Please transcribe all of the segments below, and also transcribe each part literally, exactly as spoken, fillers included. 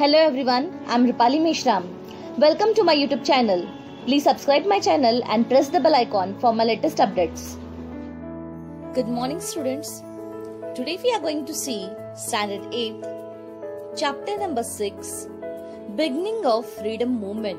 Hello everyone, I'm Rupali Meshram. Welcome to my YouTube channel. Please subscribe my channel and press the bell icon for my latest updates. Good morning students. Today we are going to see Standard eighth, Chapter number six, Beginning of Freedom Movement.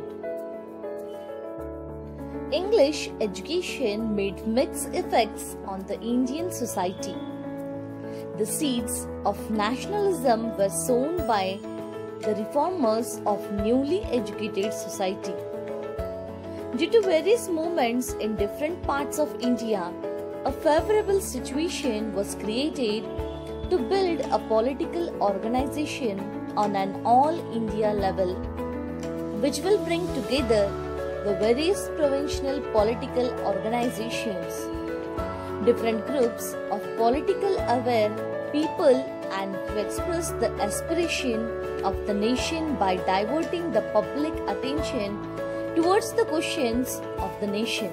English education made mixed effects on the Indian society. The seeds of nationalism were sown by the reformers of newly educated society. Due to various movements in different parts of India, a favorable situation was created to build a political organization on an all-India level, which will bring together the various provincial political organizations, different groups of political aware people, and to express the aspiration of the nation by diverting the public attention towards the questions of the nation.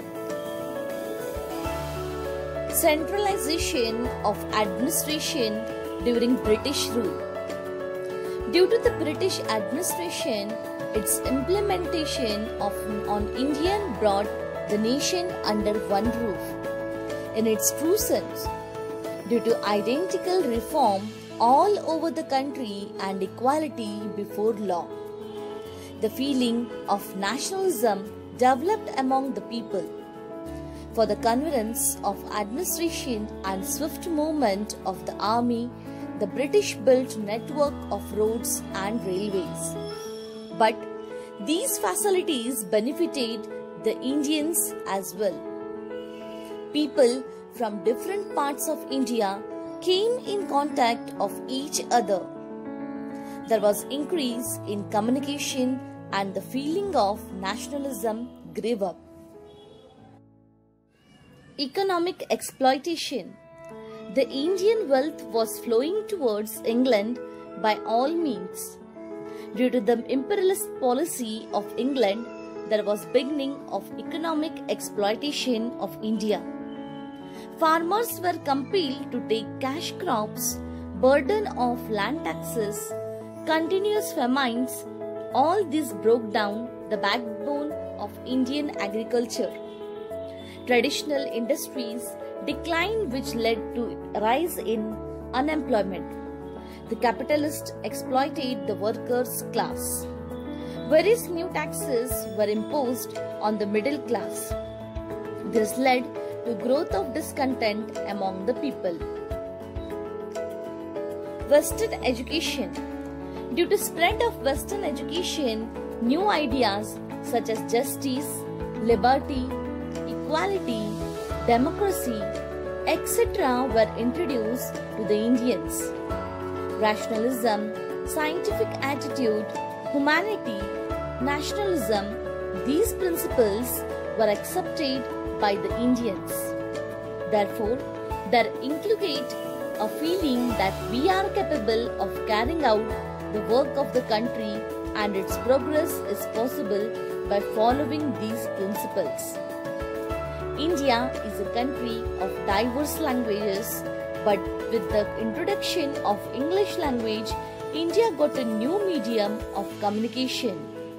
Centralization of administration during British rule. Due to the British administration, its implementation of on Indian brought the nation under one roof in its true sense. Due to identical reform all over the country and equality before law, the feeling of nationalism developed among the people. For the convenience of administration and swift movement of the army, the British built network of roads and railways. But these facilities benefited the Indians as well. People from different parts of India came in contact of each other. There was increase in communication and the feeling of nationalism grew up. Economic exploitation. The Indian wealth was flowing towards England by all means. Due to the imperialist policy of England, there was beginning of economic exploitation of India. Farmers were compelled to take cash crops, burden of land taxes, continuous famines. All this broke down the backbone of Indian agriculture. Traditional industries declined, which led to a rise in unemployment. The capitalists exploited the workers' class. Various new taxes were imposed on the middle class. This led to growth of discontent among the people. Western education. Due to spread of Western education, new ideas such as justice, liberty, equality, democracy, et cetera were introduced to the Indians. Rationalism, scientific attitude, humanity, nationalism, these principles were accepted by the Indians. Therefore, there inculcate a feeling that we are capable of carrying out the work of the country and its progress is possible by following these principles. India is a country of diverse languages, but with the introduction of English language, India got a new medium of communication.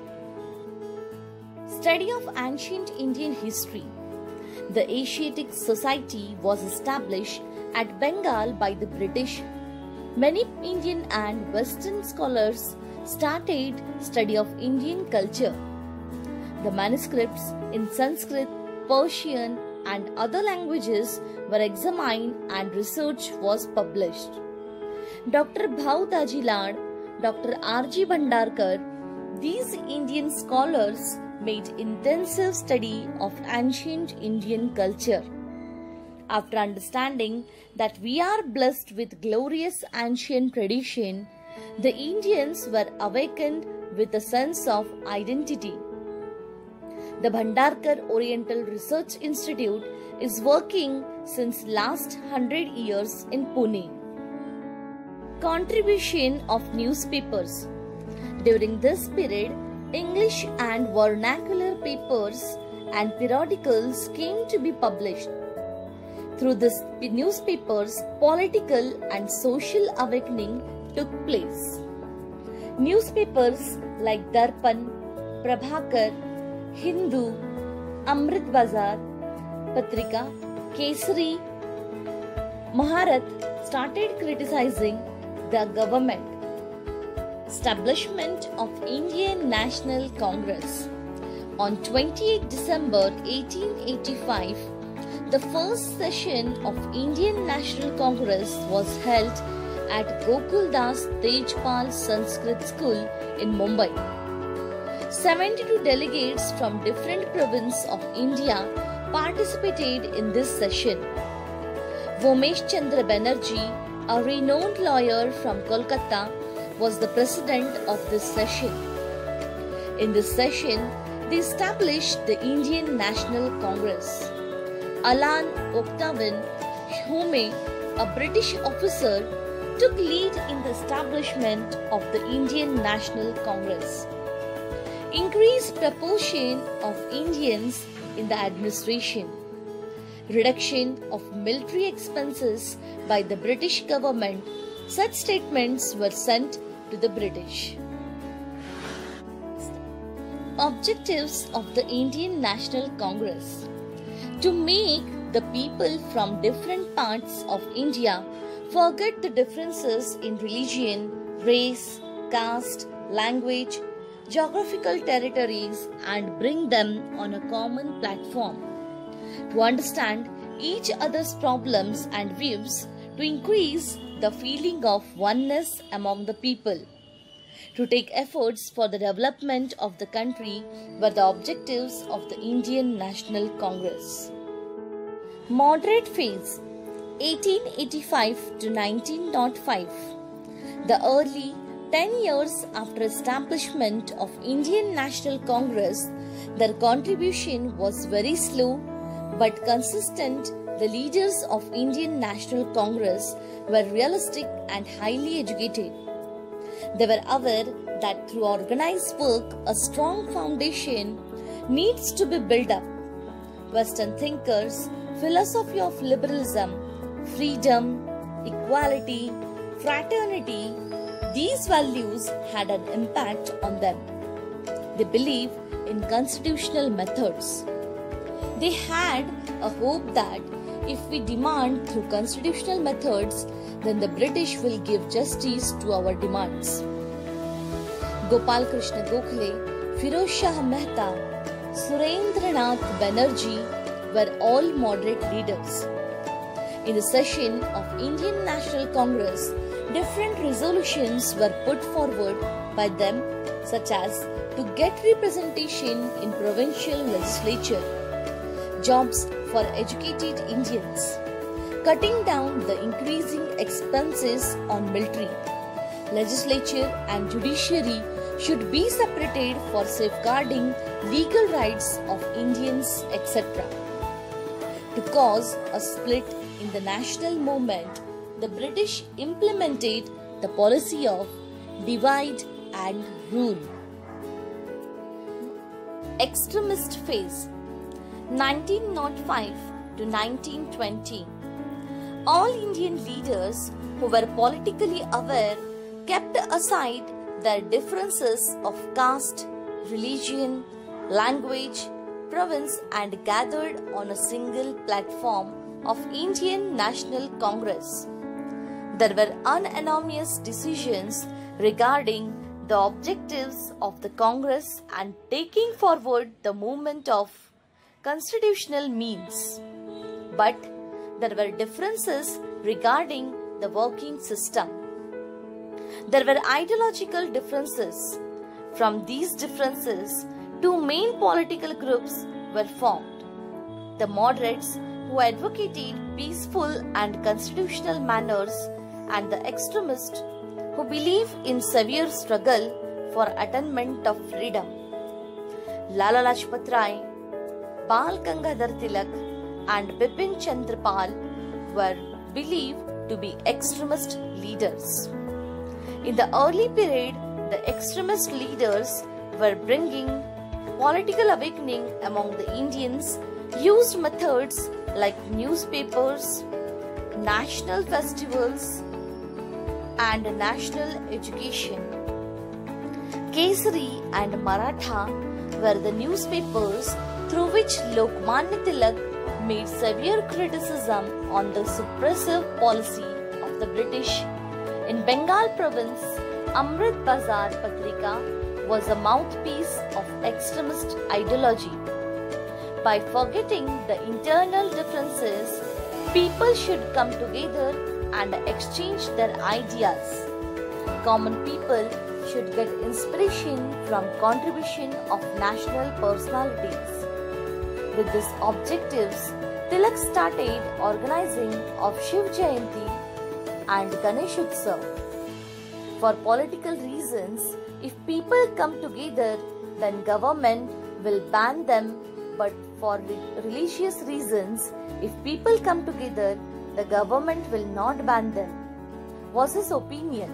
Study of ancient Indian history. The Asiatic Society was established at Bengal by the British. Many Indian and Western scholars started study of Indian culture. The manuscripts in Sanskrit, Persian and other languages were examined and research was published. Doctor Bhau Tajilad, Doctor R G Bhandarkar, these Indian scholars made intensive study of ancient Indian culture. After understanding that we are blessed with glorious ancient tradition, the Indians were awakened with a sense of identity. The Bhandarkar Oriental Research Institute is working since last hundred years in Pune. Contribution of newspapers. During this period, English and vernacular papers and periodicals came to be published. Through these newspapers, political and social awakening took place. Newspapers like Darpan, Prabhakar, Hindu, Amrit Bazar, Patrika, Kesari, Maharat started criticizing the government. Establishment of Indian National Congress. On twenty-eighth December eighteen eighty-five, the first session of Indian National Congress was held at Gokuldas Tejpal Sanskrit School in Mumbai. seventy-two delegates from different provinces of India participated in this session. Vomesh Chandra Banerjee, a renowned lawyer from Kolkata, was the president of this session. In this session, they established the Indian National Congress. Alan Octavian Hume, a British officer, took lead in the establishment of the Indian National Congress. Increased proportion of Indians in the administration. Reduction of military expenses by the British government. Such statements were sent to the British. Objectives of the Indian National Congress: to make the people from different parts of India forget the differences in religion, race, caste, language, geographical territories and bring them on a common platform. To understand each other's problems and views, to increase the feeling of oneness among the people. To take efforts for the development of the country were the objectives of the Indian National Congress. Moderate phase eighteen eighty-five to nineteen oh five. The early ten years after establishment of Indian National Congress, their contribution was very slow but consistent. The leaders of Indian National Congress were realistic and highly educated. They were aware that through organized work, a strong foundation needs to be built up. Western thinkers, philosophy of liberalism, freedom, equality, fraternity, these values had an impact on them. They believe in constitutional methods. They had a hope that if we demand through constitutional methods, then the British will give justice to our demands. Gopal Krishna Gokhale, Firoz Shah Mehta, Surendranath Banerjee were all moderate leaders. In the session of Indian National Congress, different resolutions were put forward by them, such as to get representation in provincial legislature, jobs for educated Indians, cutting down the increasing expenses on military, legislature and judiciary should be separated for safeguarding legal rights of Indians, et cetera. To cause a split in the national movement, the British implemented the policy of divide and rule. Extremist phase nineteen oh five to nineteen twenty. All Indian leaders who were politically aware kept aside their differences of caste, religion, language, province and gathered on a single platform of Indian National Congress. There were unanimous decisions regarding the objectives of the Congress and taking forward the movement of constitutional means. But there were differences regarding the working system. There were ideological differences. From these differences, two main political groups were formed: the moderates, who advocated peaceful and constitutional manners, and the extremists, who believe in severe struggle for attainment of freedom. Lala Lajpat Rai, Bal Gangadhar Tilak and Bipin Chandra Pal were believed to be extremist leaders. In the early period, the extremist leaders were bringing political awakening among the Indians, used methods like newspapers, national festivals, and national education. Kesari and Maratha were the newspapers through which Lokmanya Tilak made severe criticism on the suppressive policy of the British. In Bengal province, Amrit Bazar Patrika was a mouthpiece of extremist ideology. By forgetting the internal differences, people should come together and exchange their ideas. Common people should get inspiration from contribution of national personalities. With these objectives, Tilak started organizing of Shiv Jayanti and Ganesh Utsav. For political reasons, if people come together, then government will ban them, but for religious reasons, if people come together, the government will not ban them, was his opinion.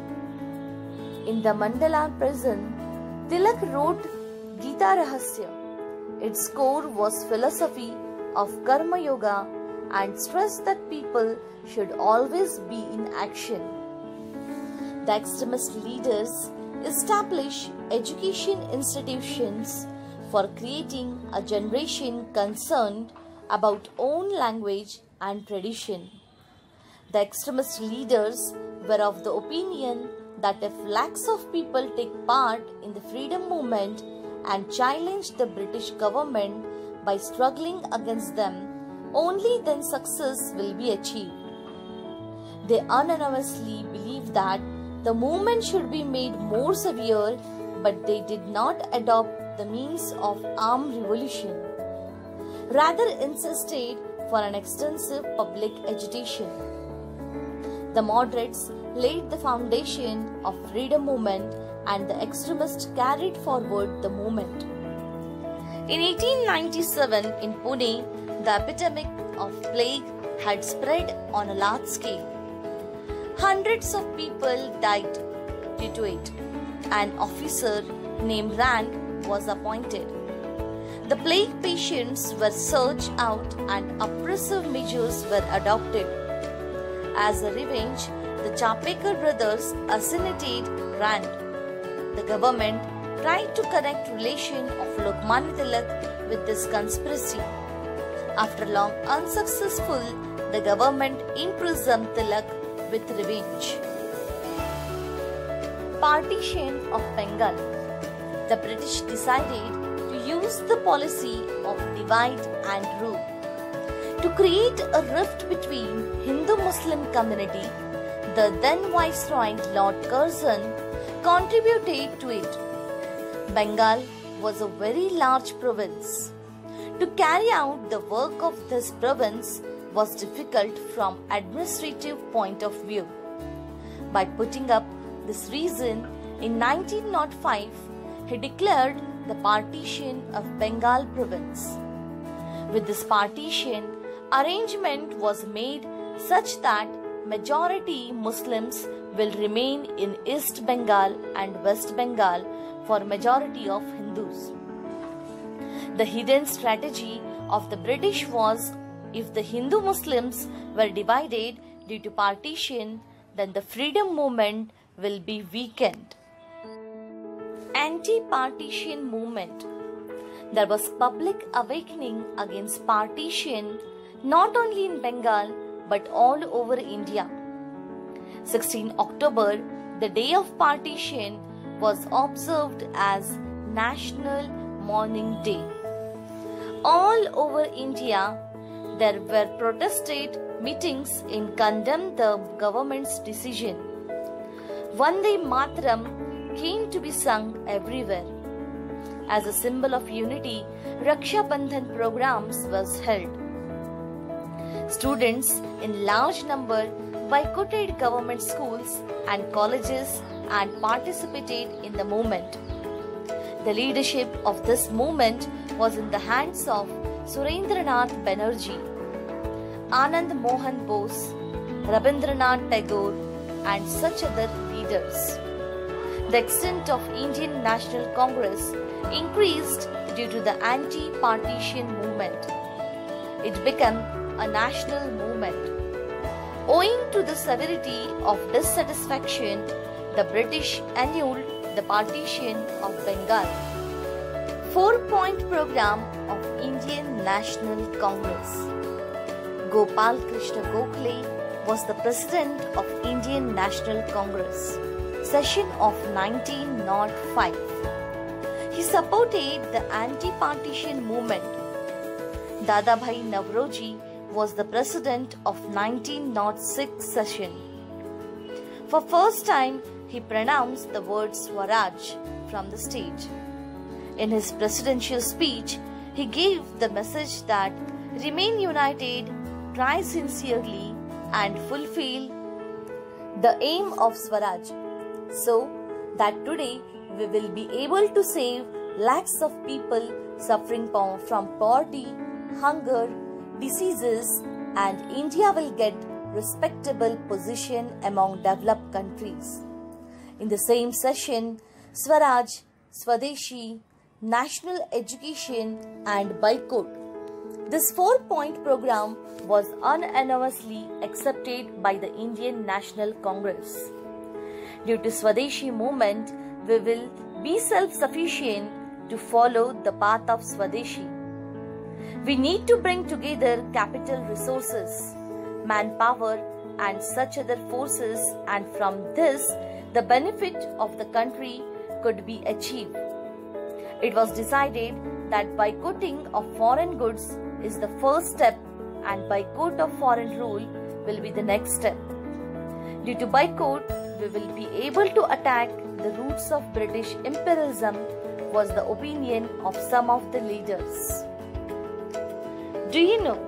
In the Mandala prison, Tilak wrote Gita Rahasya. Its core was philosophy of Karma Yoga and stressed that people should always be in action. The extremist leaders established education institutions for creating a generation concerned about own language and tradition. The extremist leaders were of the opinion that if lakhs of people take part in the freedom movement and challenge the British government by struggling against them, only then success will be achieved. They unanimously believed that the movement should be made more severe, but they did not adopt the means of armed revolution, rather insisted for an extensive public agitation. The moderates laid the foundation of freedom movement and the extremists carried forward the movement. In eighteen ninety-seven in Pune, the epidemic of plague had spread on a large scale. Hundreds of people died due to it. An officer named Rand was appointed. The plague patients were searched out and oppressive measures were adopted. As a revenge, the Chapekar brothers assassinated Rand. The government tried to connect relation of Lokmanya Tilak with this conspiracy. After long unsuccessful, the government imprisoned Tilak with revenge. Partition of Bengal. The British decided to use the policy of divide and rule to create a rift between Hindu-Muslim community. The then Viceroy Lord Curzon contributed to it. Bengal was a very large province. To carry out the work of this province was difficult from administrative point of view. By putting up this reason, in nineteen oh five, he declared the partition of Bengal province. With this partition, arrangement was made such that majority Muslims will remain in East Bengal and West Bengal for majority of Hindus. The hidden strategy of the British was, if the Hindu Muslims were divided due to partition, then the freedom movement will be weakened. Anti-partition movement. There was public awakening against partition not only in Bengal but all over India. sixteenth October, the day of partition, was observed as National Mourning Day. All over India, there were protested meetings in condemn the government's decision. Vande Mataram came to be sung everywhere. As a symbol of unity, Raksha Bandhan programs was held. Students in large number boycotted government schools and colleges and participated in the movement. The leadership of this movement was in the hands of Surendranath Banerjee, Anand Mohan Bose, Rabindranath Tagore, and such other leaders. The extent of Indian National Congress increased due to the anti-partition movement. It became a national movement. Owing to the severity of dissatisfaction, the British annulled the partition of Bengal. Four-point program of Indian National Congress. Gopal Krishna Gokhale was the president of Indian National Congress, session of nineteen oh five. He supported the anti-partition movement. Dadabhai Navroji was the president of nineteen oh six session. For first time, he pronounced the word Swaraj from the stage. In his presidential speech, he gave the message that remain united, try sincerely, and fulfill the aim of Swaraj, so that today we will be able to save lakhs of people suffering from poverty, hunger, diseases, and India will get respectable position among developed countries. In the same session, Swaraj, Swadeshi, National Education and Boycott. This four-point program was unanimously accepted by the Indian National Congress. Due to Swadeshi movement, we will be self-sufficient to follow the path of Swadeshi. We need to bring together capital resources, manpower and such other forces, and from this, the benefit of the country could be achieved. It was decided that boycotting of foreign goods is the first step and boycott of foreign rule will be the next step. Due to boycott, we will be able to attack the roots of British imperialism, was the opinion of some of the leaders. Do you know?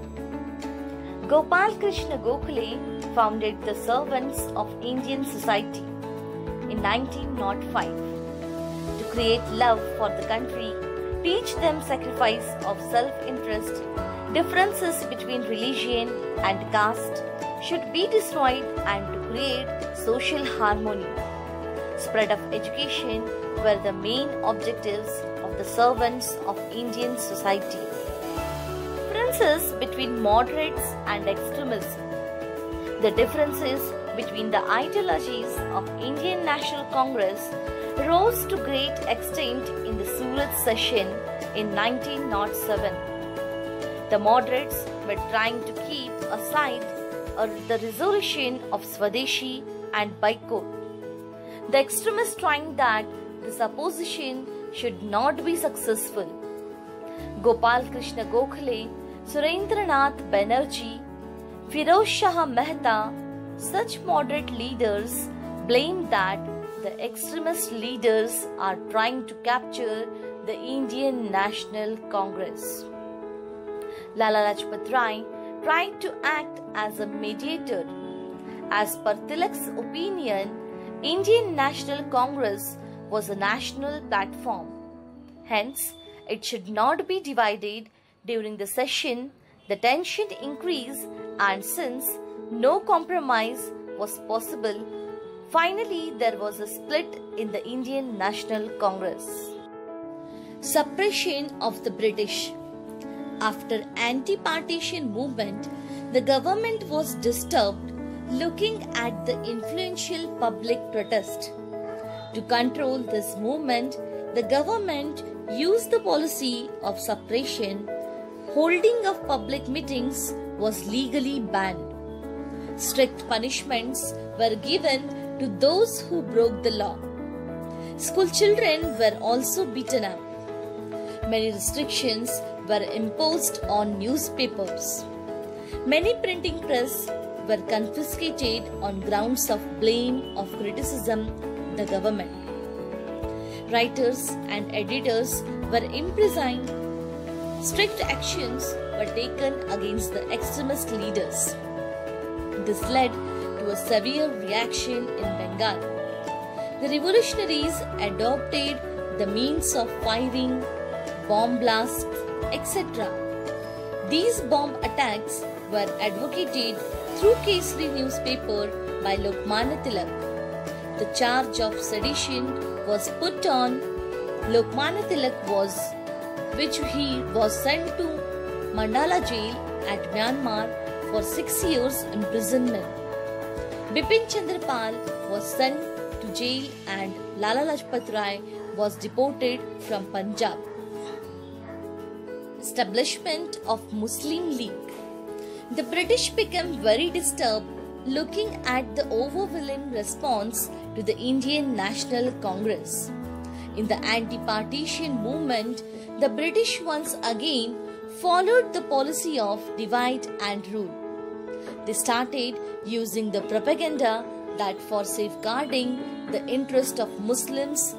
Gopal Krishna Gokhale founded the Servants of Indian Society in nineteen oh five to create love for the country, teach them sacrifice of self-interest, differences between religion and caste should be destroyed, and to create social harmony. Spread of education were the main objectives of the Servants of Indian Society. Differences between moderates and extremists. The differences between the ideologies of Indian National Congress rose to great extent in the Surat session in nineteen oh seven. The moderates were trying to keep aside the resolution of Swadeshi and boycott. The extremists trying that this opposition should not be successful. Gopal Krishna Gokhale, Surendranath Banerjee, Firoz Shah Mehta, such moderate leaders blamed that the extremist leaders are trying to capture the Indian National Congress. Lala Lajpat Rai tried to act as a mediator. As per Tilak's opinion, Indian National Congress was a national platform. Hence, it should not be divided. During the session, the tension increased, and since no compromise was possible, finally there was a split in the Indian National Congress. Suppression of the British. After anti-partition movement, the government was disturbed looking at the influential public protest. To control this movement, the government used the policy of suppression. Holding of public meetings was legally banned. Strict punishments were given to those who broke the law. School children were also beaten up. Many restrictions were imposed on newspapers. Many printing press were confiscated on grounds of blame of criticism the government. Writers and editors were imprisoned. Strict actions were taken against the extremist leaders. This led to a severe reaction in Bengal. The revolutionaries adopted the means of firing, bomb blasts, et cetera. These bomb attacks were advocated through Kesari newspaper by Lokmanya Tilak. The charge of sedition was put on Lokmanya Tilak, was which he was sent to Mandala jail at Myanmar for six years imprisonment. Bipin Chandra Pal was sent to to jail and Lala Lajpat Rai was deported from Punjab. Establishment of Muslim League. The British became very disturbed looking at the overwhelming response to the Indian National Congress. In the anti-partition movement, the British once again followed the policy of divide and rule. They started using the propaganda that for safeguarding the interest of Muslims,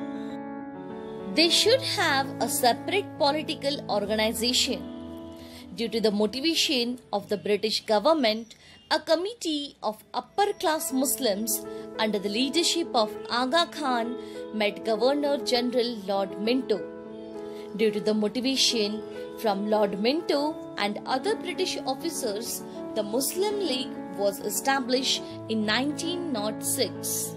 they should have a separate political organization. Due to the motivation of the British government, a committee of upper-class Muslims under the leadership of Aga Khan met Governor-General Lord Minto. Due to the motivation from Lord Minto and other British officers, the Muslim League was established in nineteen oh six.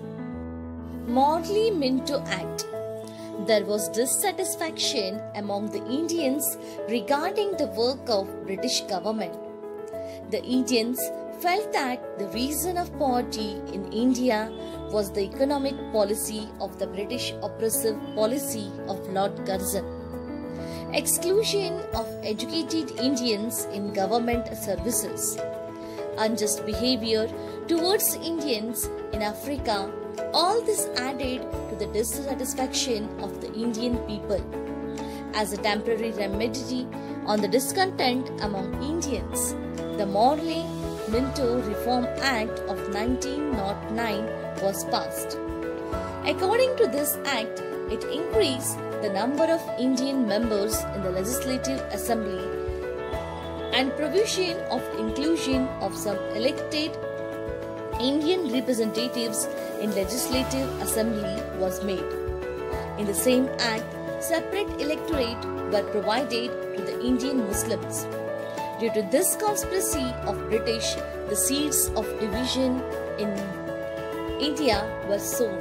Morley-Minto Act. There was dissatisfaction among the Indians regarding the work of British government. The Indians felt that the reason of poverty in India was the economic policy of the British oppressive policy of Lord Curzon. Exclusion of educated Indians in government services. Unjust behavior towards Indians in Africa. All this added to the dissatisfaction of the Indian people. As a temporary remedy on the discontent among Indians, the Morley-Minto Reform Act of nineteen oh nine was passed. According to this act, it increased the number of Indian members in the Legislative Assembly and provision of inclusion of some elected Indian representatives in Legislative Assembly was made. In the same act, separate electorate were provided to the Indian Muslims. Due to this conspiracy of British, the seeds of division in India were sown.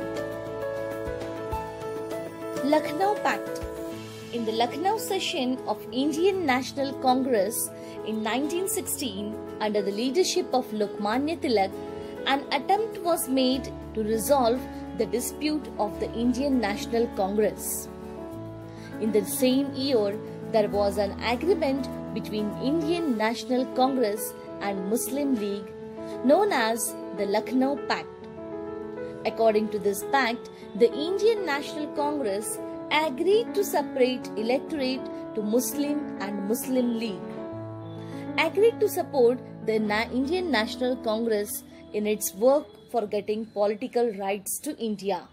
Lucknow Pact. In the Lucknow session of Indian National Congress in nineteen sixteen, under the leadership of Lokmanya Tilak, an attempt was made to resolve the dispute of the Indian National Congress. In the same year, there was an agreement between Indian National Congress and Muslim League known as the Lucknow Pact. According to this pact, the Indian National Congress agreed to separate electorate to Muslim and Muslim League, agreed to support the Na- Indian National Congress in its work for getting political rights to India.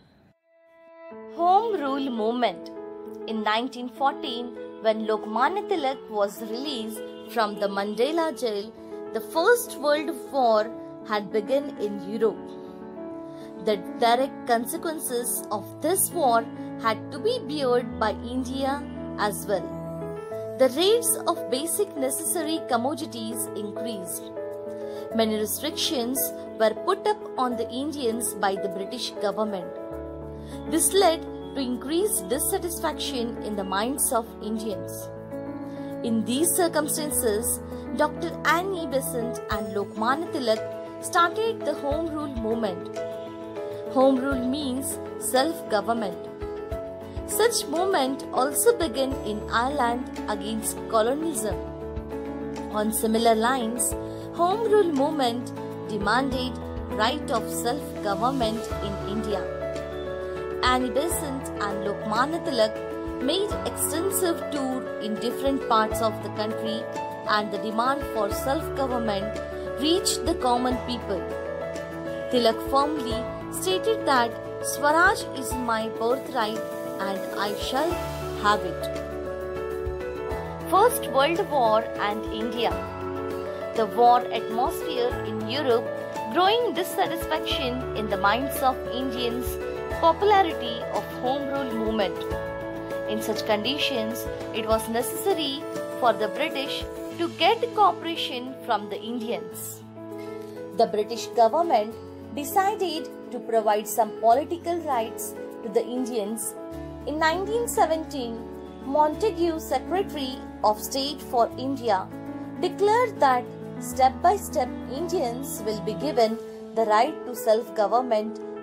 Home Rule Movement. In nineteen fourteen, when Lokmanya Tilak was released from the Mandela jail, the First World War had begun in Europe. The direct consequences of this war had to be borne by India as well. The rates of basic necessary commodities increased. Many restrictions were put up on the Indians by the British government. This led to increased dissatisfaction in the minds of Indians. In these circumstances, Doctor Annie Besant and Lokmanya Tilak started the Home Rule movement. Home Rule means self-government. Such movement also began in Ireland against colonialism. On similar lines, Home Rule movement demanded right of self-government in India. Annie Besant and Lokmanya Tilak made extensive tour in different parts of the country, and the demand for self-government reached the common people. Tilak firmly stated that Swaraj is my birthright and I shall have it. First World War and India. The war atmosphere in Europe, growing dissatisfaction in the minds of Indians, popularity of Home Rule movement. In such conditions, it was necessary for the British to get cooperation from the Indians. The British government decided to provide some political rights to the Indians. In nineteen seventeen, Montagu, Secretary of State for India, declared that step by step Indians will be given the right to self-government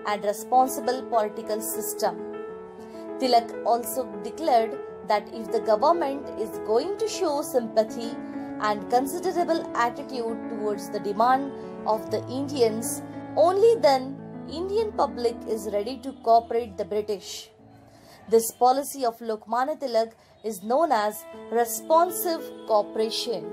and responsible political system. Tilak also declared that if the government is going to show sympathy and considerable attitude towards the demand of the Indians, only then Indian public is ready to cooperate the British. This policy of Lokmanya Tilak is known as responsive cooperation.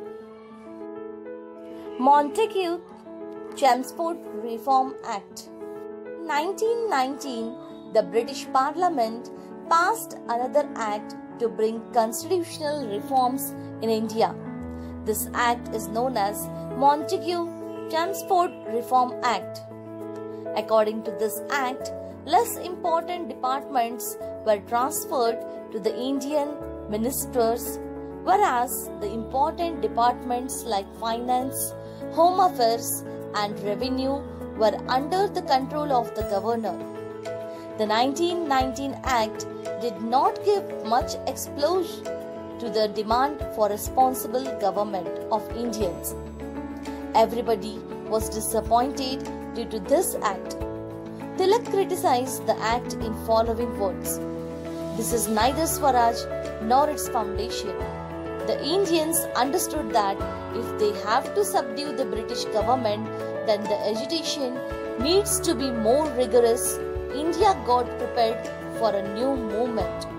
Montagu-Chelmsford Reform Act. In nineteen nineteen, the British Parliament passed another act to bring constitutional reforms in India. This act is known as Montagu-Chelmsford Reform Act. According to this act, less important departments were transferred to the Indian ministers, whereas the important departments like finance, home affairs and revenue were under the control of the governor. The nineteen nineteen Act did not give much explosion to the demand for responsible government of Indians. Everybody was disappointed due to this act. Tilak criticized the act in following words: "This is neither Swaraj nor its foundation." The Indians understood that if they have to subdue the British government, then the agitation needs to be more rigorous. India got prepared for a new movement.